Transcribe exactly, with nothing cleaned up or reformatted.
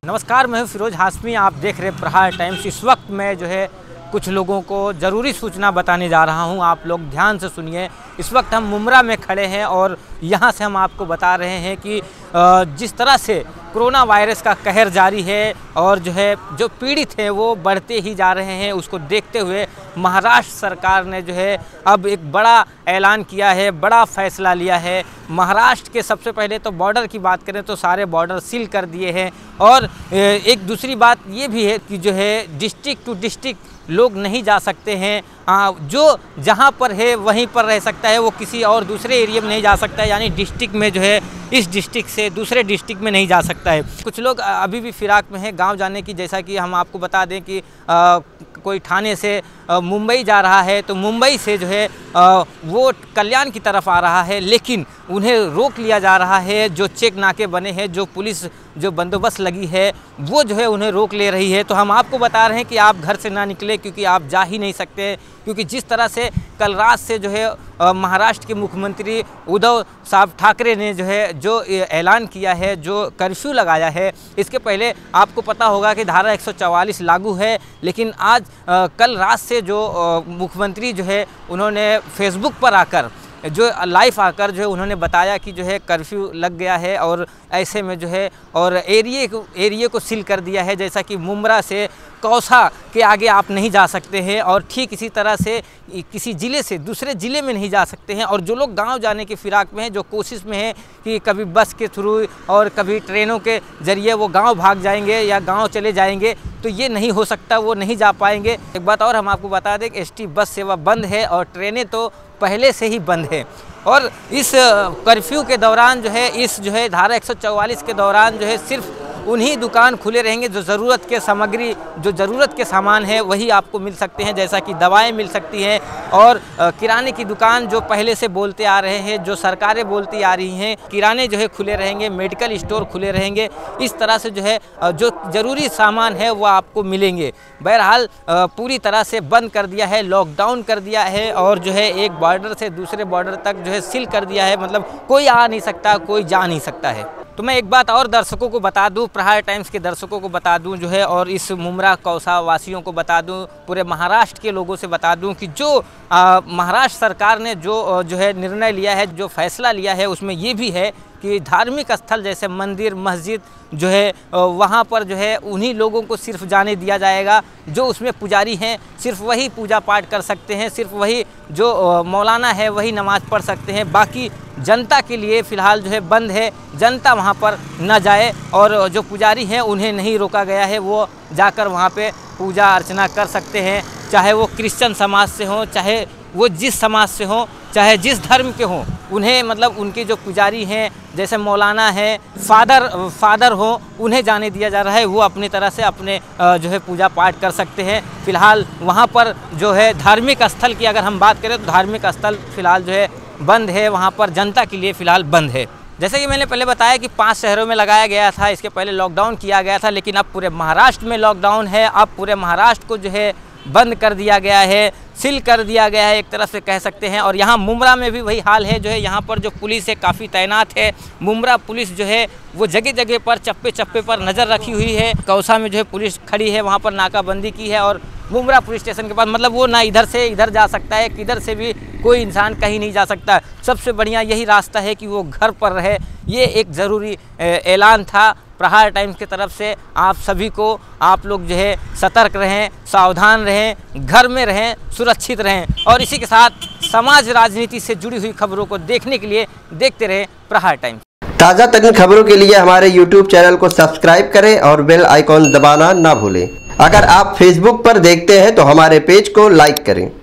नमस्कार, मैं हूं फिरोज हाशमी। आप देख रहे प्रहार टाइम्स। इस वक्त मैं जो है कुछ लोगों को ज़रूरी सूचना बताने जा रहा हूं, आप लोग ध्यान से सुनिए। इस वक्त हम मुमरा में खड़े हैं और यहां से हम आपको बता रहे हैं कि जिस तरह से कोरोना वायरस का कहर जारी है और जो है जो पीड़ित हैं वो बढ़ते ही जा रहे हैं, उसको देखते हुए महाराष्ट्र सरकार ने जो है अब एक बड़ा ऐलान किया है, बड़ा फैसला लिया है। महाराष्ट्र के सबसे पहले तो बॉर्डर की बात करें तो सारे बॉर्डर सील कर दिए हैं और एक दूसरी बात ये भी है कि जो है डिस्ट्रिक्ट टू डिस्ट्रिक्ट लोग नहीं जा सकते हैं। आ, जो जहाँ पर है वहीं पर रह सकता है, वो किसी और दूसरे एरिया में नहीं जा सकता है। यानी डिस्ट्रिक्ट में जो है इस डिस्ट्रिक्ट से दूसरे डिस्ट्रिक्ट में नहीं जा सकता है। कुछ लोग अभी भी फिराक में हैं गांव जाने की। जैसा कि हम आपको बता दें कि आ, कोई ठाणे से मुंबई जा रहा है तो मुंबई से जो है आ, वो कल्याण की तरफ आ रहा है, लेकिन उन्हें रोक लिया जा रहा है। जो चेक नाके बने हैं, जो पुलिस जो बंदोबस्त लगी है, वो जो है उन्हें रोक ले रही है। तो हम आपको बता रहे हैं कि आप घर से ना निकले, क्योंकि आप जा ही नहीं सकते। क्योंकि जिस तरह से कल रात से जो है महाराष्ट्र के मुख्यमंत्री उद्धव साहब ठाकरे ने जो है जो ऐलान किया है, जो कर्फ्यू लगाया है, इसके पहले आपको पता होगा कि धारा एक सौ चवालीस लागू है। लेकिन आज आ, कल रात से जो मुख्यमंत्री जो है उन्होंने फेसबुक पर आकर जो लाइव आकर जो है उन्होंने बताया कि जो है कर्फ्यू लग गया है और ऐसे में जो है और एरिए को एरिए को सील कर दिया है। जैसा कि मुमरा से कौसा के आगे आप नहीं जा सकते हैं और ठीक इसी तरह से किसी ज़िले से दूसरे ज़िले में नहीं जा सकते हैं। और जो लोग गांव जाने की फिराक में हैं, जो कोशिश में हैं कि कभी बस के थ्रू और कभी ट्रेनों के ज़रिए वो गांव भाग जाएंगे या गांव चले जाएंगे, तो ये नहीं हो सकता, वो नहीं जा पाएंगे। एक बात और हम आपको बता दें कि एसटी बस सेवा बंद है और ट्रेनें तो पहले से ही बंद है। और इस कर्फ्यू के दौरान जो है इस जो है धारा एक सौ चौवालीस के दौरान जो है सिर्फ उन्हीं दुकान खुले रहेंगे जो ज़रूरत के सामग्री, जो ज़रूरत के सामान है वही आपको मिल सकते हैं। जैसा कि दवाएं मिल सकती हैं और किराने की दुकान जो पहले से बोलते आ रहे हैं, जो सरकारें बोलती आ रही हैं, किराने जो है खुले रहेंगे, मेडिकल स्टोर खुले रहेंगे। इस तरह से जो है जो ज़रूरी सामान है वो आपको मिलेंगे। बहरहाल पूरी तरह से बंद कर दिया है, लॉकडाउन कर दिया है और जो है एक बॉर्डर से दूसरे बॉर्डर तक जो है सील कर दिया है। मतलब कोई आ नहीं सकता, कोई जा नहीं सकता है। तो मैं एक बात और दर्शकों को बता दूं, प्रहार टाइम्स के दर्शकों को बता दूं जो है, और इस मुमरा कौसा वासियों को बता दूं, पूरे महाराष्ट्र के लोगों से बता दूं कि जो महाराष्ट्र सरकार ने जो जो है निर्णय लिया है, जो फैसला लिया है, उसमें ये भी है कि धार्मिक स्थल जैसे मंदिर, मस्जिद जो है वहाँ पर जो है उन्हीं लोगों को सिर्फ जाने दिया जाएगा जो उसमें पुजारी हैं। सिर्फ वही पूजा पाठ कर सकते हैं, सिर्फ वही जो मौलाना है वही नमाज़ पढ़ सकते हैं। बाकी जनता के लिए फ़िलहाल जो है बंद है, जनता वहाँ पर न जाए। और जो पुजारी हैं उन्हें नहीं रोका गया है, वो जाकर वहाँ पे पूजा अर्चना कर सकते हैं, चाहे वो क्रिश्चियन समाज से हों, चाहे वो जिस समाज से हों, चाहे जिस धर्म के हों। उन्हें मतलब उनके जो पुजारी हैं, जैसे मौलाना है, फादर फादर हो, उन्हें जाने दिया जा रहा है। वो अपनी तरह से अपने जो है पूजा पाठ कर सकते हैं। फ़िलहाल वहाँ पर जो है धार्मिक स्थल की अगर हम बात करें तो धार्मिक स्थल फ़िलहाल जो है बंद है, वहाँ पर जनता के लिए फ़िलहाल बंद है। जैसे कि मैंने पहले बताया कि पांच शहरों में लगाया गया था, इसके पहले लॉकडाउन किया गया था, लेकिन अब पूरे महाराष्ट्र में लॉकडाउन है। अब पूरे महाराष्ट्र को जो है बंद कर दिया गया है, सील कर दिया गया है, एक तरह से कह सकते हैं। और यहाँ मुमरा में भी वही हाल है। जो है यहाँ पर जो पुलिस है काफ़ी तैनात है। मुमरा पुलिस जो है वो जगह जगह पर चप्पे चप्पे पर नज़र रखी हुई है। कौसा में जो है पुलिस खड़ी है, वहाँ पर नाकाबंदी की है। और मुमरा पुलिस स्टेशन के पास मतलब वो ना इधर से इधर जा सकता है, किधर से भी कोई इंसान कहीं नहीं जा सकता। सबसे बढ़िया यही रास्ता है कि वो घर पर रहे। ये एक ज़रूरी ऐलान था प्रहार टाइम्स की तरफ से। आप सभी को, आप लोग जो है सतर्क रहें, सावधान रहें, घर में रहें, सुरक्षित रहें। और इसी के साथ समाज राजनीति से जुड़ी हुई खबरों को देखने के लिए देखते रहें प्रहार टाइम्स। ताज़ा तरीन खबरों के लिए हमारे यूट्यूब चैनल को सब्सक्राइब करें और बेल आइकॉन दबाना ना भूलें। अगर आप फेसबुक पर देखते हैं तो हमारे पेज को लाइक करें।